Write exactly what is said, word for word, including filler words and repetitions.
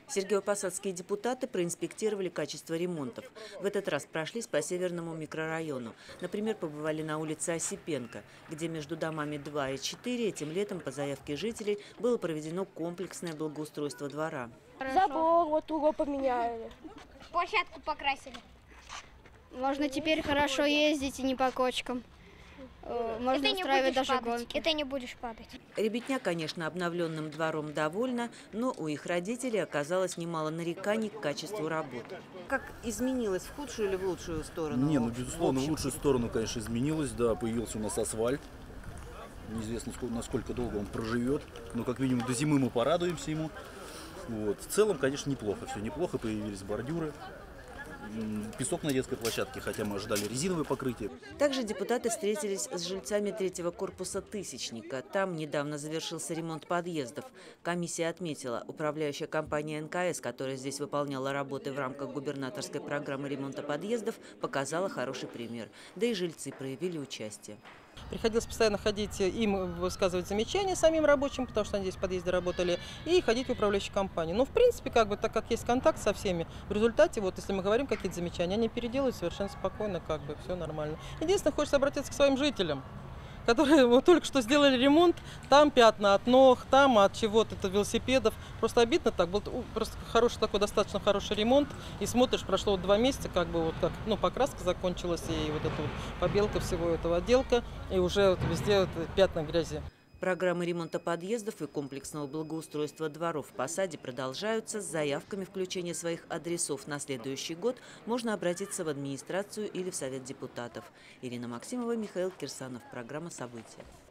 Сергиево-Посадские депутаты проинспектировали качество ремонтов. В этот раз прошлись по северному микрорайону. Например, побывали на улице Осипенко, где между домами два и четыре этим летом по заявке жителей было проведено комплексное благоустройство двора. Забор вот угол поменяли. Площадку покрасили. Можно теперь хорошо ездить и не по кочкам. Можно Это устраивать даже падать. гонки. Это не будешь падать. Ребятня, конечно, обновленным двором довольна, но у их родителей оказалось немало нареканий к качеству работы. Как изменилось, в худшую или в лучшую сторону? Не, ну безусловно, в, в лучшую сторону, конечно, изменилось. Да, появился у нас асфальт. Неизвестно, сколько, насколько долго он проживет. Но как минимум до зимы мы порадуемся ему. Вот. В целом, конечно, неплохо. Все неплохо, появились бордюры. Песок на детской площадке, хотя мы ожидали резиновое покрытие. Также депутаты встретились с жильцами третьего корпуса Тысячника. Там недавно завершился ремонт подъездов. Комиссия отметила, управляющая компания эн ка эс, которая здесь выполняла работы в рамках губернаторской программы ремонта подъездов, показала хороший пример. Да и жильцы проявили участие. Приходилось постоянно ходить, им высказывать замечания самим рабочим, потому что они здесь в подъезде работали, и ходить в управляющую компанию. Но в принципе, как бы, так как есть контакт со всеми, в результате, вот, если мы говорим какие-то замечания, они переделают совершенно спокойно, как бы, все нормально. Единственное, хочется обратиться к своим жителям, которые вот только что сделали ремонт, там пятна от ног, там от чего-то, от велосипедов. Просто обидно так, был просто хороший такой, достаточно хороший ремонт, и смотришь, прошло вот два месяца, как бы вот как, ну, покраска закончилась, и вот эта вот побелка всего этого отделка, и уже вот везде вот пятна грязи. Программы ремонта подъездов и комплексного благоустройства дворов в Посаде продолжаются. С заявками включения своих адресов на следующий год можно обратиться в администрацию или в Совет депутатов. Ирина Максимова, Михаил Кирсанов. Программа «События».